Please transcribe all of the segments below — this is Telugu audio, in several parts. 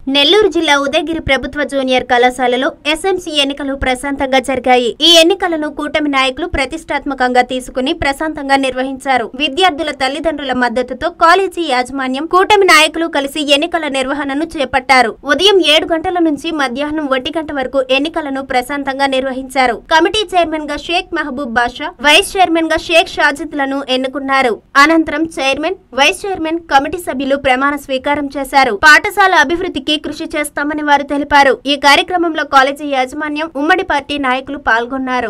నెల్లూరు జిల్లా ఉదయగిరి ప్రభుత్వ జూనియర్ కళాశాలలో ఎస్ఎంసీ ఎన్నికలు ప్రశాంతంగా జరిగాయి. ఈ ఎన్నికలను కూటమి నాయకులు ప్రతిష్టాత్మకంగా తీసుకుని ప్రశాంతంగా నిర్వహించారు. విద్యార్థుల తల్లిదండ్రుల మద్దతుతో కాలేజీ యాజమాన్యం, కూటమి నాయకులు కలిసి ఎన్నికల నిర్వహణను చేపట్టారు. ఉదయం 7 గంటల నుంచి మధ్యాహ్నం 1 గంట వరకు ఎన్నికలను ప్రశాంతంగా నిర్వహించారు. కమిటీ చైర్మన్ గా షేక్ మహబూబ్ బాషా, వైస్ చైర్మన్ గా షేక్ షాజిద్లను ఎన్నుకున్నారు. అనంతరం చైర్మన్, వైస్ చైర్మన్, కమిటీ సభ్యులు ప్రమాణ స్వీకారం చేశారు. పాఠశాల అభివృద్ధికి కృషి చేస్తామని వారు తెలిపారు. ఈ కార్యక్రమంలో కాలేజీ యాజమాన్యం, ఉమ్మడి పార్టీ నాయకులు పాల్గొన్నారు.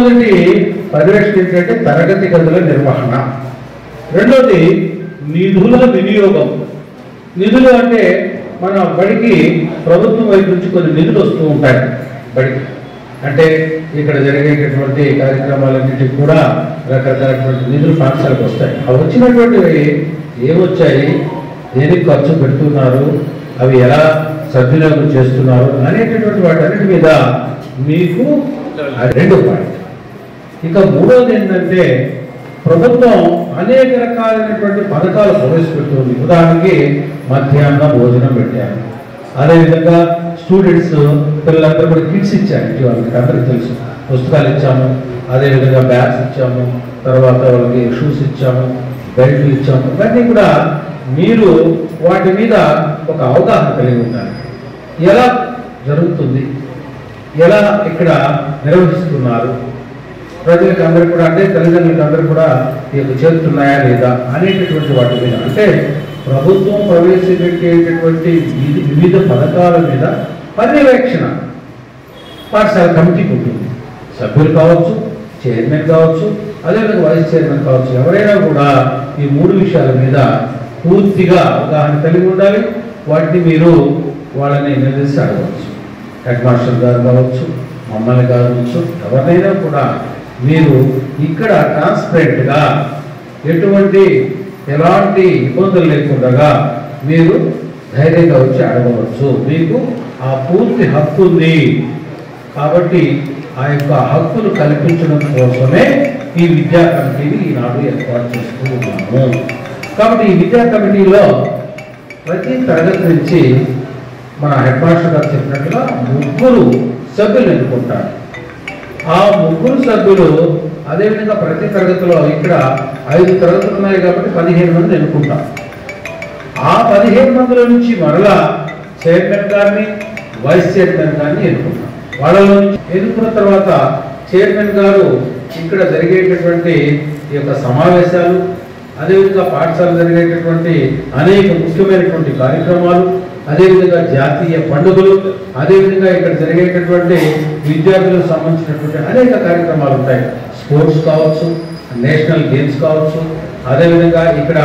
తరగతి గదుల నిర్వహణ, రెండోది నిధుల వినియోగం. నిధులు అంటే మన బడికి ప్రభుత్వం వైపు నుంచి కొన్ని నిధులు వస్తూ ఉంటాయి. బడికి అంటే ఇక్కడ జరిగేటటువంటి కార్యక్రమాలన్నింటికి కూడా రకరకాలైనటువంటి నిధులు పాఠశాలకు వస్తాయి. అవి వచ్చినటువంటివి ఏమొచ్చాయి, దేనికి ఖర్చు పెడుతున్నారు, అవి ఎలా సద్వినియోగం చేస్తున్నారు అనేటటువంటి వాటన్నిటి మీద మీకు 2 పాయింట్. ఇక మూడోది ఏంటంటే ప్రభుత్వం అనేక రకాలైనటువంటి పథకాలు ప్రవేశపెడుతుంది. ఉదాహరణకి మధ్యాహ్న భోజనం పెట్టారు. అదేవిధంగా స్టూడెంట్స్ పిల్లలందరూ కూడా కిట్స్ ఇచ్చారు. వాళ్ళకి అందరికీ తెలుసు, పుస్తకాలు ఇచ్చాము, అదేవిధంగా బ్యాగ్స్ ఇచ్చాము, తర్వాత వాళ్ళకి షూస్ ఇచ్చాము, బెల్ట్లు ఇచ్చాము. ఇవన్నీ కూడా మీరు వాటి మీద ఒక అవగాహన కలిగి ఉండాలి. ఎలా జరుగుతుంది, ఎలా ఇక్కడ నిర్వహిస్తున్నారు, ప్రజలకు అందరూ కూడా అంటే తల్లిదండ్రులకు అందరూ కూడా చేరుతున్నాయా లేదా అనేటటువంటి వాటి మీద, అంటే ప్రభుత్వం ప్రవేశపెట్టేటటువంటి వివిధ పథకాల మీద పర్యవేక్షణ పాఠశాల కమిటీకి ఉంటుంది. సభ్యులు కావచ్చు, చైర్మన్ కావచ్చు, అదేవిధంగా వైస్ చైర్మన్ కావచ్చు, ఎవరైనా కూడా ఈ 3 విషయాల మీద పూర్తిగా అవగాహన కలిగి ఉండాలి. వాటిని మీరు వాళ్ళని నిలదీసి అడగవచ్చు. హెడ్ మాస్టర్ గారు కావచ్చు, మమ్మల్ని కావచ్చు, ఎవరినైనా కూడా మీరు ఇక్కడ ట్రాన్స్పరెంట్గా ఎలాంటి ఇబ్బందులు లేకుండా మీరు ధైర్యంగా వచ్చి అడగవచ్చు. మీకు ఆ పూర్తి హక్కు ఉంది. కాబట్టి ఆ యొక్క హక్కును కల్పించడం కోసమే ఈ విద్యా కమిటీని ఈనాడు ఏర్పాటు చేస్తూ ఉన్నాము. కాబట్టి ఈ విద్యా కమిటీలో ప్రతి తరగతి నుంచి మన హెడ్ మాస్టర్ గారు చెప్పినట్టుగా 3 సభ్యులు ఎన్నుకుంటారు. ఆ 3 సభ్యులు అదేవిధంగా ప్రతి తరగతిలో ఇక్కడ 5 తరగతులు ఉన్నాయి కాబట్టి 15 మంది ఎన్నుకుంటాం. ఆ 15 మందిలో నుంచి మరలా చైర్మన్ గారిని, వైస్ చైర్మన్ గారిని ఎన్నుకుంటాం. వాళ్ళలో నుంచి ఎన్నుకున్న తర్వాత చైర్మన్ గారు ఇక్కడ జరిగేటటువంటి ఈ యొక్క సమావేశాలు, అదేవిధంగా పాఠశాల జరిగేటటువంటి అనేక ముఖ్యమైనటువంటి కార్యక్రమాలు, అదేవిధంగా జాతీయ పండుగలు, అదేవిధంగా ఇక్కడ జరిగేటటువంటి విద్యార్థులకు సంబంధించినటువంటి అనేక కార్యక్రమాలు ఉంటాయి. స్పోర్ట్స్ కావచ్చు, నేషనల్ గేమ్స్ కావచ్చు, అదేవిధంగా ఇక్కడ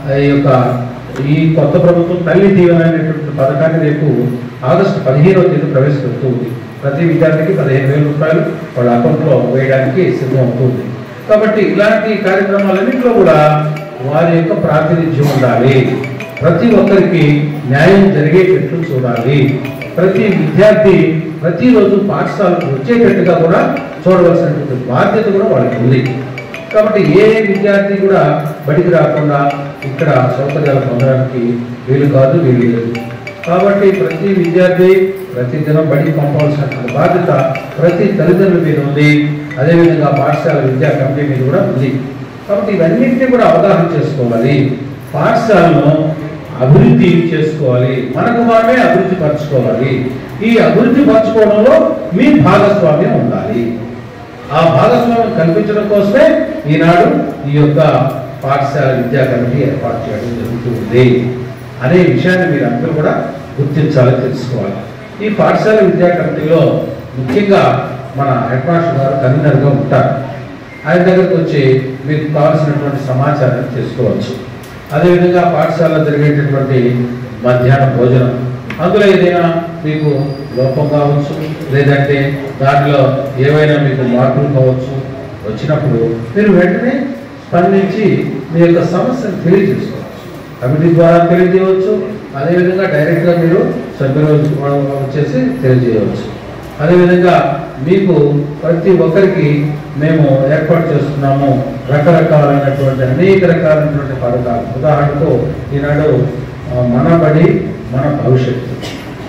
ఈ కొత్త ప్రభుత్వం తల్లి దీవెన అనేటువంటి పథకాన్ని రేపు ఆగస్టు 15వ తేదీ ప్రవేశపెడుతుంది. ప్రతి విద్యార్థికి 15,000 రూపాయలు వాళ్ళ అకౌంట్లో వేయడానికి సిద్ధం అవుతుంది. కాబట్టి ఇలాంటి కార్యక్రమాలన్నింటిలో కూడా వారి యొక్క ప్రాతినిధ్యం ఉండాలి. ప్రతి ఒక్కరికి న్యాయం జరిగేటట్లు చూడాలి. ప్రతి విద్యార్థి ప్రతిరోజు పాఠశాలకు వచ్చేటట్టుగా కూడా చూడవలసినటువంటి బాధ్యత కూడా వాళ్ళకి ఉంది. కాబట్టి ఏ విద్యార్థి కూడా బడికి రాకుండా ఇక్కడ సౌకర్యాలు పొందడానికి వీలు కాదు, వీలు లేదు. కాబట్టి ప్రతి విద్యార్థి ప్రతి దినం బడికి పంపవలసిన బాధ్యత ప్రతి తల్లిదండ్రుల మీద ఉంది. అదేవిధంగా పాఠశాల విద్యా కమిటీ మీద కూడా ఉంది. కాబట్టి ఇవన్నింటినీ కూడా అవగాహన చేసుకోవాలి. పాఠశాలను అభివృద్ధి చేసుకోవాలి. మనకు మనమే అభివృద్ధి పరచుకోవాలి. ఈ అభివృద్ధి పరచుకోవడంలో మీ భాగస్వామ్యం ఉండాలి. ఆ భాగస్వామ్యం కల్పించడం కోసమే ఈనాడు ఈ యొక్క పాఠశాల విద్యా కమిటీ ఏర్పాటు చేయడం జరుగుతుంది అనే విషయాన్ని మీరు అందరూ కూడా గుర్తించాలి, తెలుసుకోవాలి. ఈ పాఠశాల విద్యా కమిటీలో ముఖ్యంగా మన హెడ్ మాస్టర్ గారు కన్వీనర్గా ఉంటారు. ఆయన దగ్గరకు వచ్చి మీకు కావాల్సినటువంటి సమాచారం చేసుకోవచ్చు. అదేవిధంగా పాఠశాలలో జరిగేటటువంటి మధ్యాహ్న భోజనం, అందులో ఏదైనా మీకు లోపం కావచ్చు, లేదంటే దానిలో ఏవైనా మీకు మార్పులు కావచ్చు, వచ్చినప్పుడు మీరు వెంటనే స్పందించి మీ యొక్క సమస్యను తెలియజేసుకోవచ్చు. కమిటీ ద్వారా తెలియజేయవచ్చు. అదేవిధంగా డైరెక్ట్గా మీరు సభ్యులు వచ్చేసి తెలియజేయవచ్చు. అదేవిధంగా మీకు ప్రతి ఒక్కరికి మేము ఏర్పాటు చేస్తున్నాము రకరకాలైనటువంటి అనేక రకాలైనటువంటి పథకాలు. ఉదాహరణకు ఈనాడు మన బడి మన భవిష్యత్తు,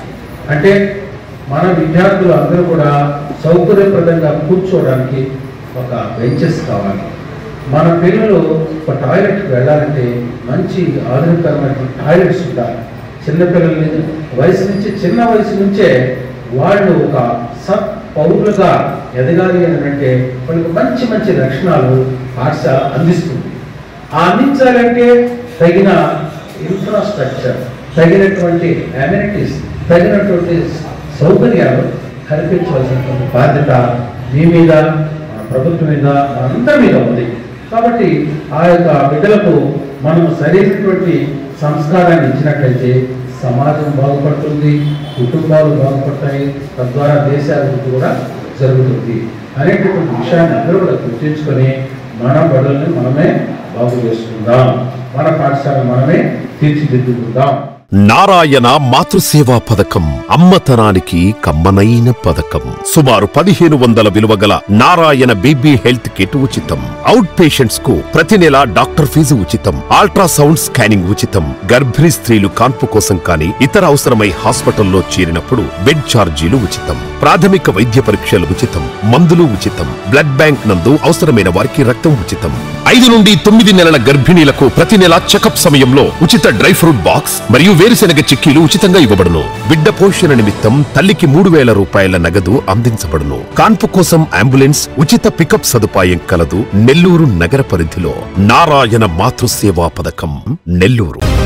అంటే మన విద్యార్థులు అందరూ కూడా సౌకర్యప్రదంగా కూర్చోవడానికి ఒక బెంచెస్ కావాలి. మన పిల్లలు ఒక టాయిలెట్కి వెళ్ళాలంటే మంచి ఆధునికమైన టాయిలెట్స్ ఉండాలి. చిన్నపిల్లల్ని చిన్న వయసు నుంచే వాళ్ళు ఒక పౌరులుగా ఎదగాలి అని అంటే వాళ్ళకి మంచి మంచి లక్షణాలు పాఠశాల అందిస్తుంది. అందించాలంటే తగిన ఇన్ఫ్రాస్ట్రక్చర్, తగినటువంటి అమ్యూనిటీస్, తగినటువంటి సౌకర్యాలు కల్పించవలసినటువంటి బాధ్యత మీ మీద, ప్రభుత్వం మీద, అందరి మీద ఉంది. కాబట్టి ఆ యొక్క బిడ్డలకు మనం సరైనటువంటి సంస్కారాన్ని ఇచ్చినట్లయితే సమాజం బాగుపడుతుంది, కుటుంబాలు బాగుపడతాయి, తద్వారా దేశాభివృద్ధి కూడా జరుగుతుంది అనేటటువంటి విషయాన్ని అందరూ కూడా గుర్తించుకొని మన బడుల్ని మనమే బాగు చేసుకుందాం, మన పాఠశాల మనమే తీర్చిదిద్దుకుందాం. నారాయణ మాతృసేవా పథకం అమ్మతనానికి కమ్మనైన పథకం. సుమారు 1500 విలువ గల నారాయణ బేబీ హెల్త్ కిట్ ఉచితం. అవుట్ పేషెంట్స్ కు ప్రతి నెల డాక్టర్ ఫీజు ఉచితం. అల్ట్రాసౌండ్ స్కానింగ్ ఉచితం. గర్భిణీ స్త్రీలు కాన్పు కోసం కానీ ఇతర అవసరమై హాస్పిటల్లో చేరినప్పుడు బెడ్ ఛార్జీలు ఉచితం. ప్రాథమిక వైద్య పరీక్షలు ఉచితం. మందులు ఉచితం. బ్లడ్ బ్యాంక్ నందు అవసరమైన వారికి రక్తం ఉచితం. 5 నుండి 9 నెలల గర్భిణీలకు ప్రతి నెల చెకప్ సమయంలో ఉచిత డ్రై ఫ్రూట్ బాక్స్ మరియు వేరుశెనగ చిక్కీలు ఉచితంగా ఇవ్వబడును. బిడ్డ పోషణ నిమిత్తం తల్లికి 3000 రూపాయల నగదు అందించబడును. కాన్పు కోసం అంబులెన్స్, ఉచిత పికప్ సదుపాయం కలదు. నెల్లూరు నగర పరిధిలో నారాయణ మాతృసేవా పథకం, నెల్లూరు.